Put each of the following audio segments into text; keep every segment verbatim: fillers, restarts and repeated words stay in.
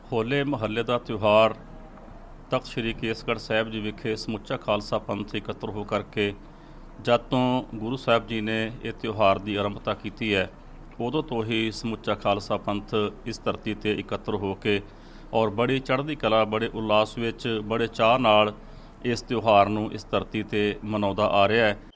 ਹੋਲੇ ਮਹੱਲੇ ਦਾ ਤਿਉਹਾਰ ਤਖ਼ਤ ਸ੍ਰੀ ਕੇਸਗੜ੍ਹ ਸਾਹਿਬ ਜੀ ਵਿਖੇ ਸਮੁੱਚਾ ਖਾਲਸਾ ਪੰਥ ਇਕੱਤਰ ਹੋ ਕਰਕੇ ਜਦ ਤੋਂ ਗੁਰੂ ਸਾਹਿਬ ਜੀ ਨੇ ਇਹ ਤਿਉਹਾਰ ਦੀ ਆਰੰਭਤਾ ਕੀਤੀ ਹੈ, ਉਦੋਂ ਤੋਂ ਹੀ ਸਮੁੱਚਾ ਖਾਲਸਾ ਪੰਥ ਇਸ ਧਰਤੀ 'ਤੇ ਇਕੱਤਰ ਹੋ ਕੇ ਔਰ ਬੜੀ ਚੜ੍ਹਦੀ ਕਲਾ, ਬੜੇ ਉਲਾਸ ਵਿੱਚ, ਬੜੇ ਚਾਅ ਨਾਲ ਇਸ ਤਿਉਹਾਰ ਨੂੰ ਇਸ ਧਰਤੀ 'ਤੇ ਮਨਾਉਂਦਾ ਆ ਰਿਹਾ ਹੈ।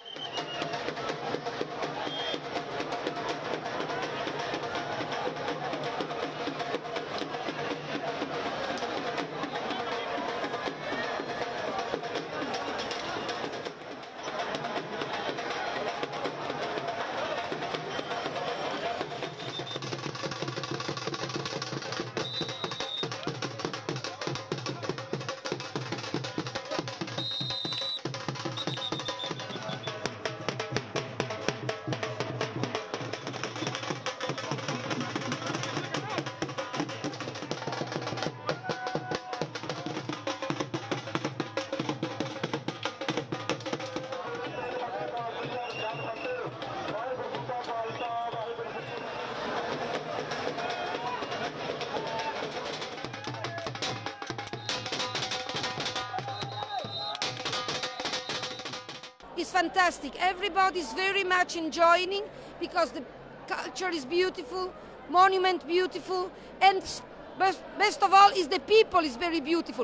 It's fantastic. Everybody is very much enjoying because the culture is beautiful, monument beautiful, and best, best of all is the people is very beautiful.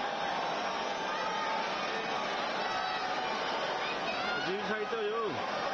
जी साइड तो